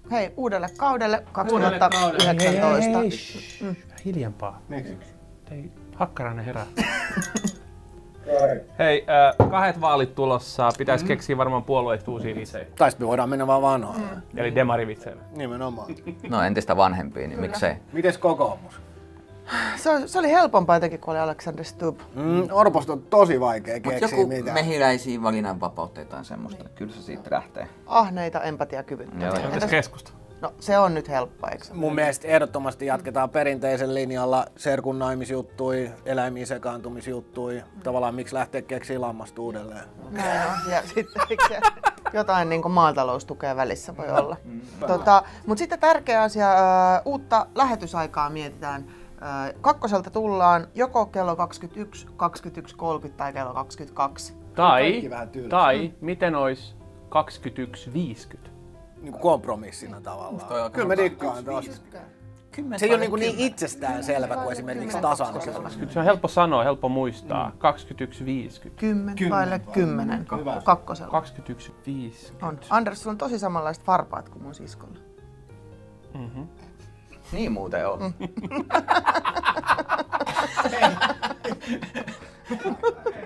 hei, uudelle kaudelle 2019. Hiljempaa. Miksi? Ei, Hakkarainen herää. Hei, kahdet vaalit tulossa. Pitäisi keksiä varmaan puolueista uusia vitsejä. Tai sitten me voidaan mennä vaan vanhaan. Eli demarivitseillä. Nimenomaan. No entistä vanhempia, niin miksei? Mites kokoomus? Se oli helpompaa jotenkin, kun oli Alexander Stubb. Orposta on tosi vaikea keksiä Joku mitään. mehiläisiä valinnanvapautta tai semmoista. Kyllä se siitä lähtee. Ahneita empatiakyvyttömiä. Joo, Entäs keskusta? No se on nyt helppoa, eikö? Mun mielestä ehdottomasti jatketaan perinteisen linjalla serkun naimisjuttui, eläimiin sekaantumisjuttui. Tavallaan miksi lähteä keksiä lammasta uudelleen. Näin on. Ja sitten jotain niin kuin maataloustukea välissä voi olla. Mutta sitten tärkeä asia, uutta lähetysaikaa mietitään. Kakkoselta tullaan joko kello 21, 21.30 tai kello 22. Tai miten olisi 21.50? Niinku kompromissina tavallaan. Kyllä mä dikkaan tosta. Se ei ole niin itsestään selvä kuin esimerkiksi tasan. Se on helppo sanoa, helppo muistaa. 21.50. 10 vaille 10 kakkosella. 21.50. On. Anders, sulla on tosi samanlaiset varpaat kuin mun siskolla. Niin muuten on.